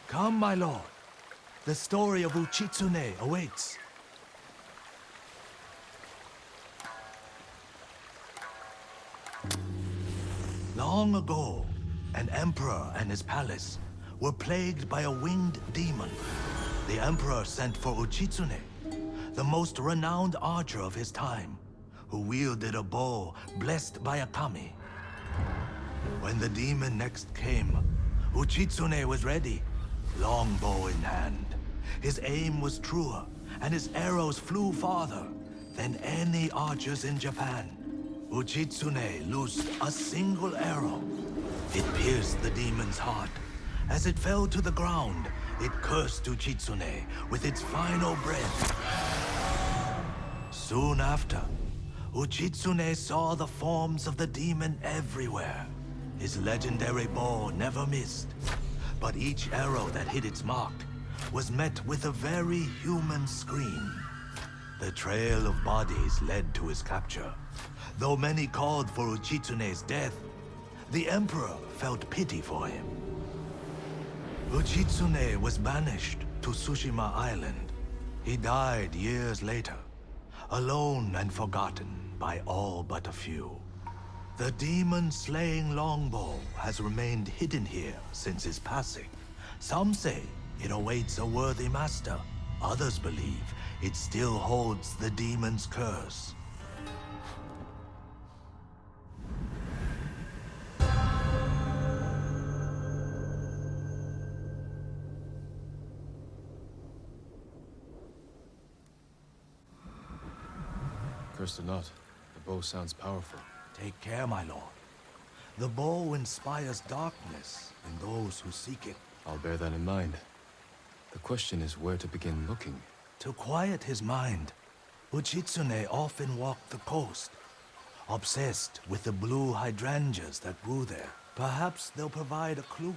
Come, my lord. The story of Uchitsune awaits. Long ago, an emperor and his palace were plagued by a winged demon. The emperor sent for Uchitsune, the most renowned archer of his time, who wielded a bow blessed by a kami. When the demon next came, Uchitsune was ready, longbow in hand. His aim was truer, and his arrows flew farther than any archers in Japan. Uchitsune loosed a single arrow. It pierced the demon's heart. As it fell to the ground, it cursed Uchitsune with its final breath. Soon after, Uchitsune saw the forms of the demon everywhere. His legendary bow never missed, but each arrow that hit its mark was met with a very human scream. The trail of bodies led to his capture. Though many called for Uchitsune's death, the Emperor felt pity for him. Uchitsune was banished to Tsushima Island. He died years later, alone and forgotten by all but a few. The demon-slaying longbow has remained hidden here since his passing. Some say it awaits a worthy master. Others believe it still holds the demon's curse. Cursed or not, the bow sounds powerful. Take care, my lord. The bow inspires darkness in those who seek it. I'll bear that in mind. The question is where to begin looking. To quiet his mind, Uchitsune often walked the coast, obsessed with the blue hydrangeas that grew there. Perhaps they'll provide a clue.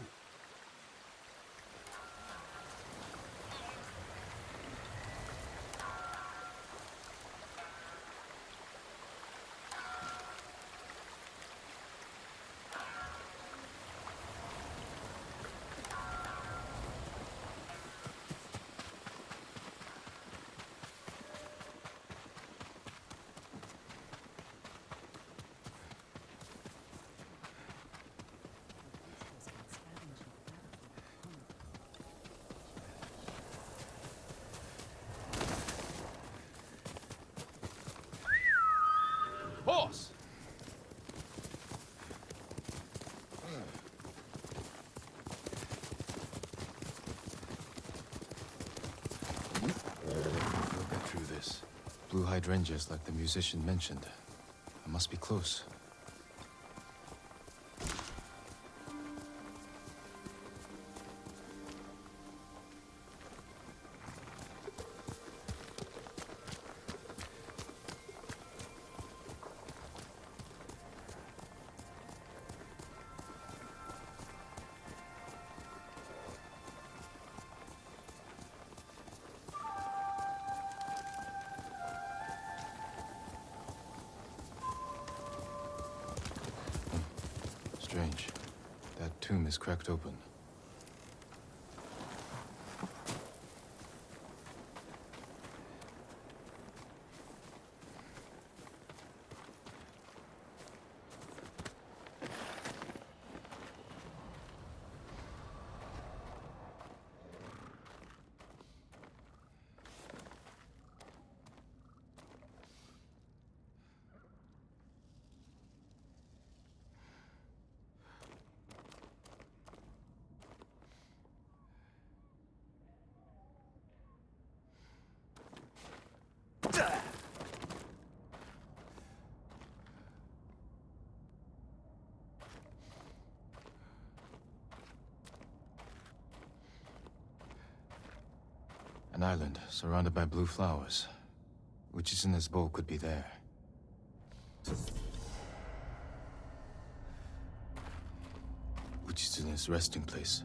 Boss! We'll get through this. Blue hydrangeas like the musician mentioned. I must be close. Strange. That tomb is cracked open. An island surrounded by blue flowers. Uchitsune's bow could be there. Uchitsune's resting place.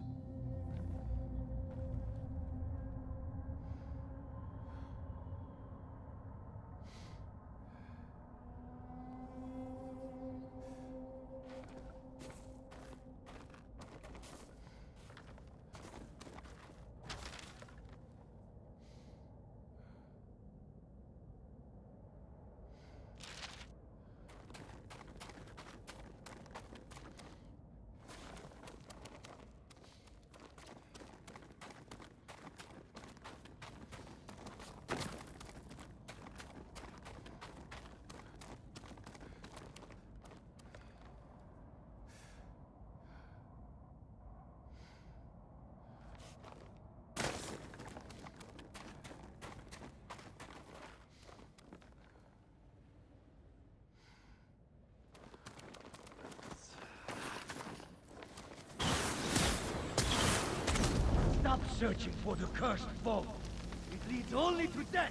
Stop searching for the cursed foe. It leads only to death.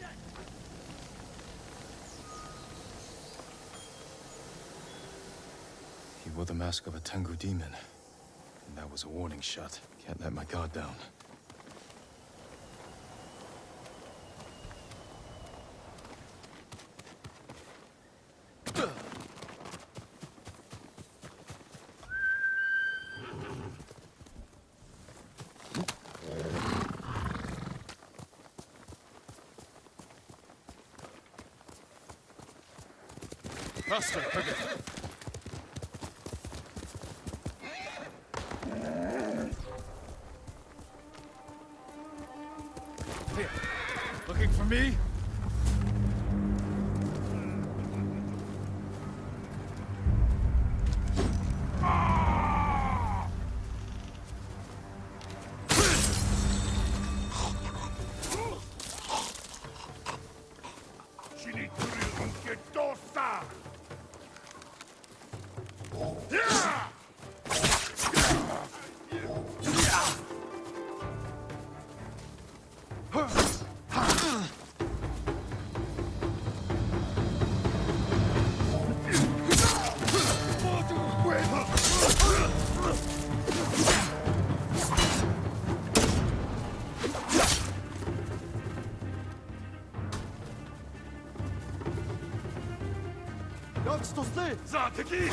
He wore the mask of a Tengu demon. And that was a warning shot. Can't let my guard down. Faster, quicker! Here. Looking for me? За, таки!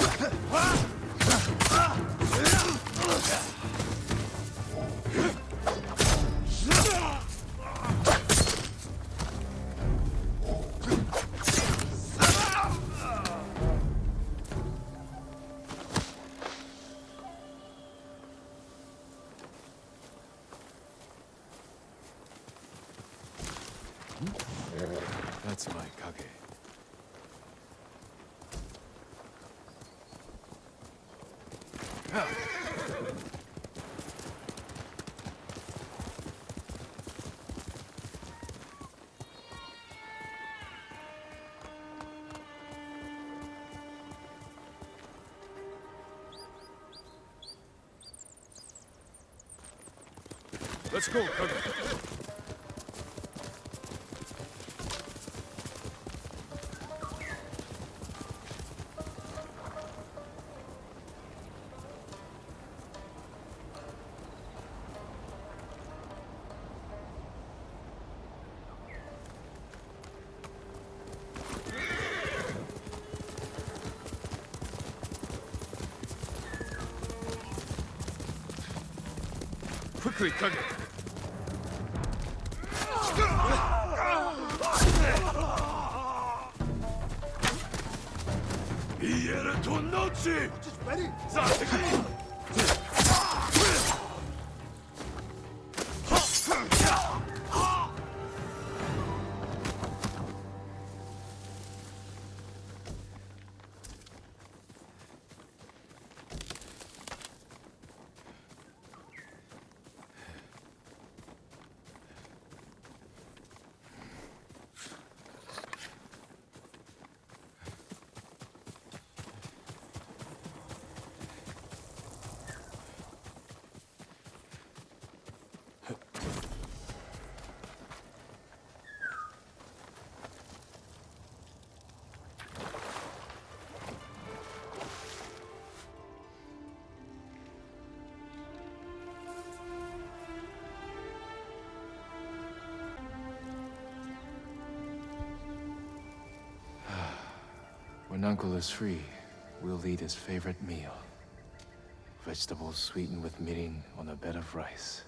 That's my Kage. Let's go, Kage. Quickly, Kage! Iera to noci! Just ready! Za, taki! When Uncle is free, we'll eat his favorite meal. Vegetables sweetened with mirin on a bed of rice.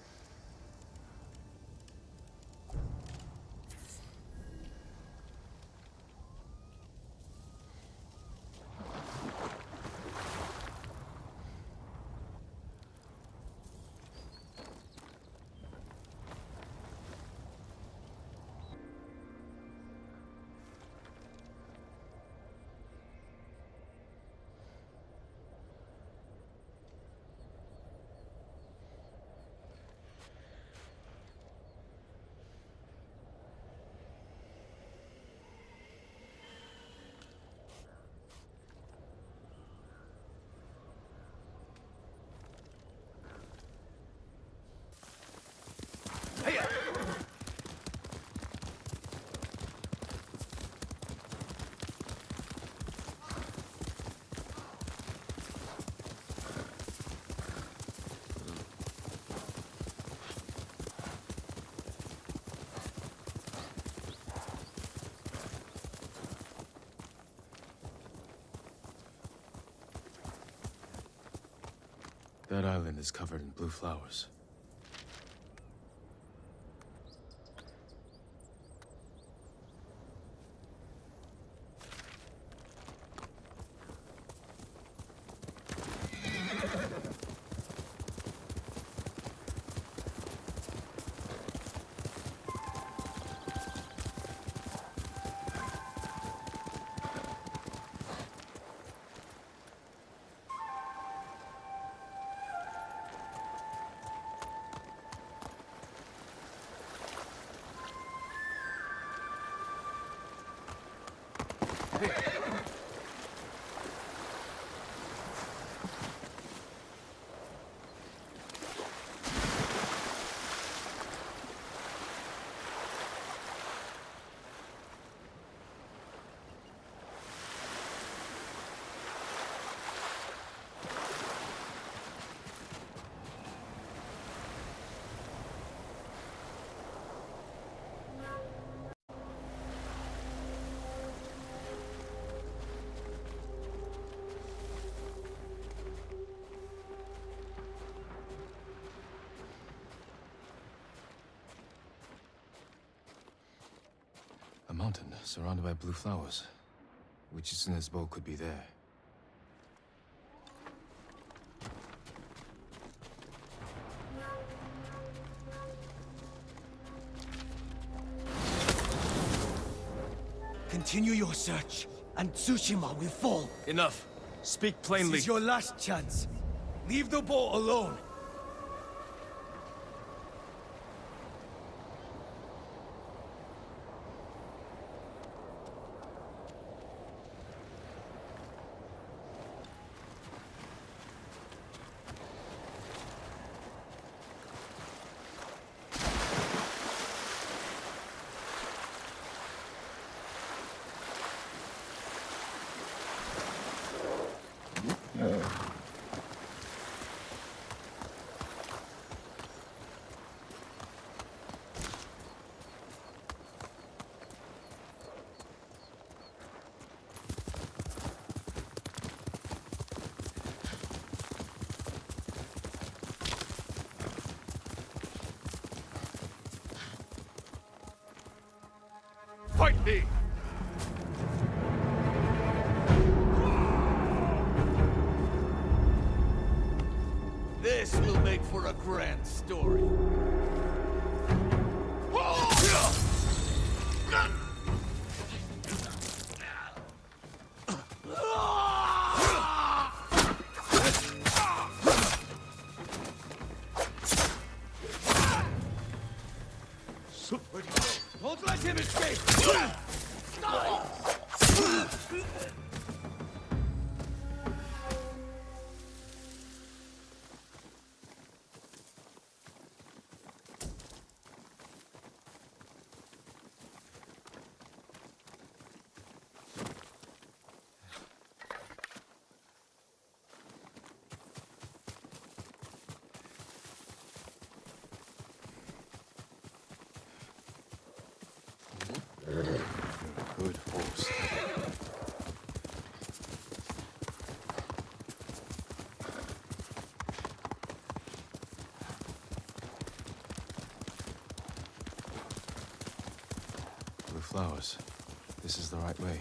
That island is covered in blue flowers. A mountain surrounded by blue flowers. Uchitsune's bow could be there. Continue your search, and Tsushima will fall. Enough. Speak plainly. This is your last chance. Leave the boat alone. Fight me! This will make for a grand story. Don't let him escape! Good horse. Blue flowers. This is the right way.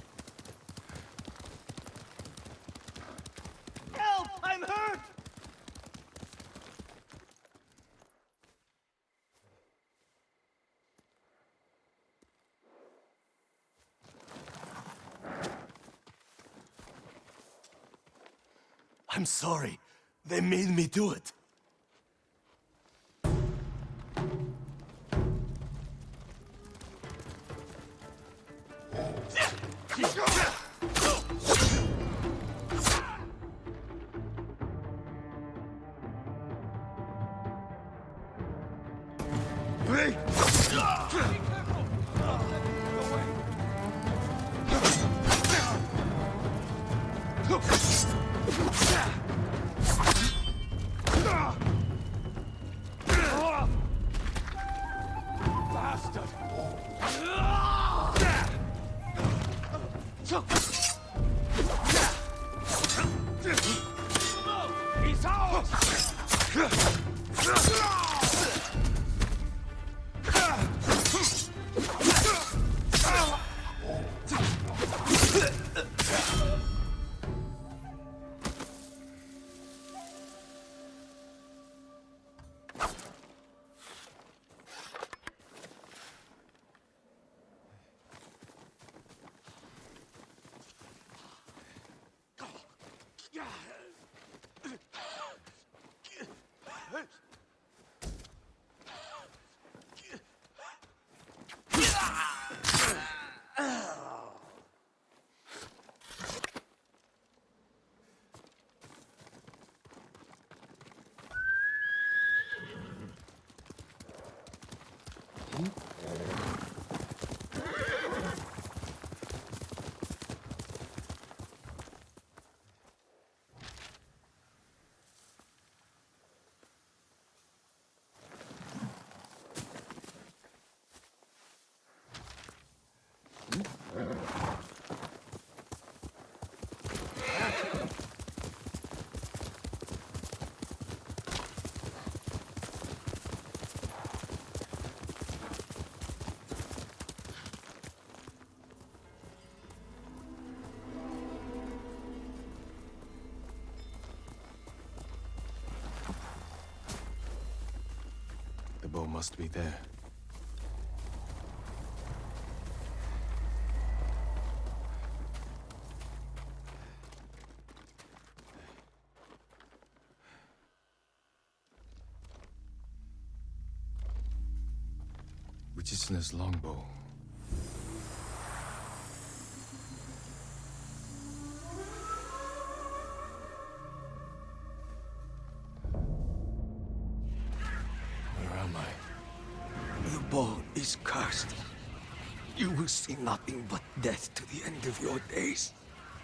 Help! I'm hurt! I'm sorry. They made me do it. He's ours! The bow must be there. Uchitsune's longbow. Where am I? The bow is cursed. You will see nothing but death to the end of your days.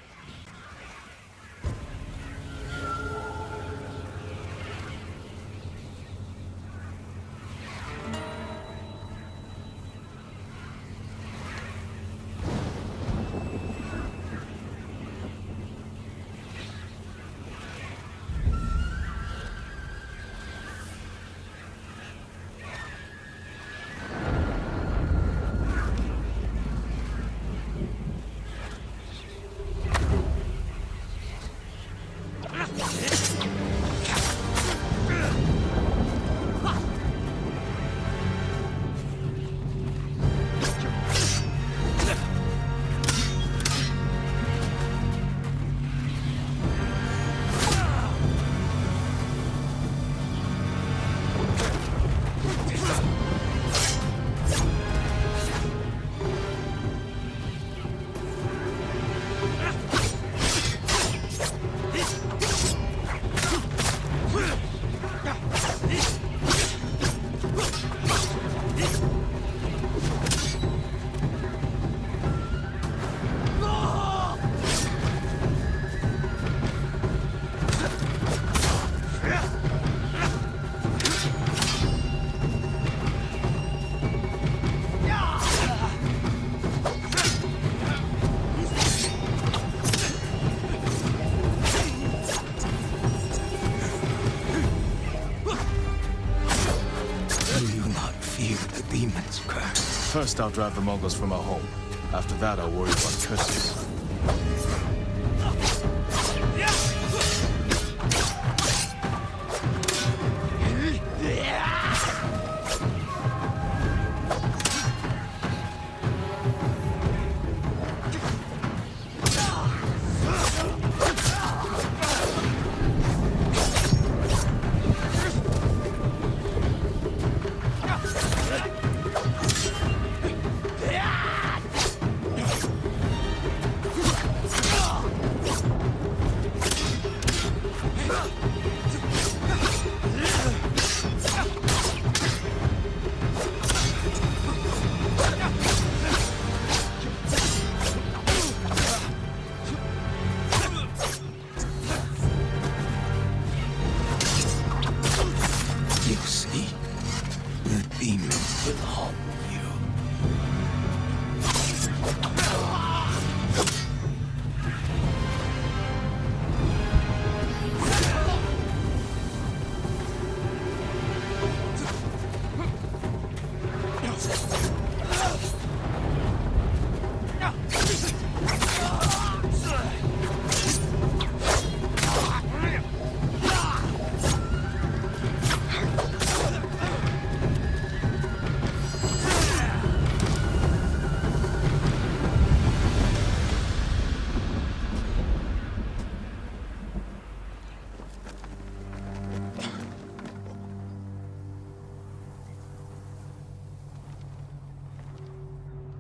First, I'll drive the Mongols from our home. After that, I'll worry about curses.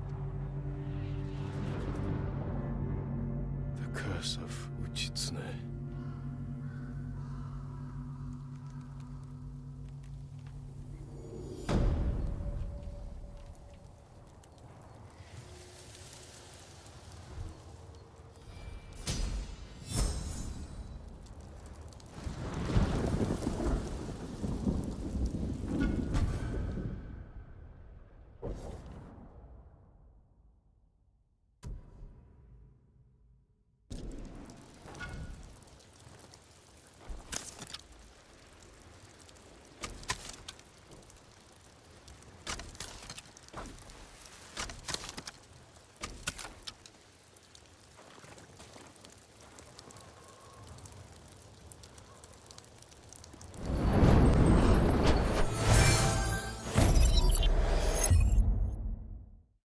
Curse of Uchitsune.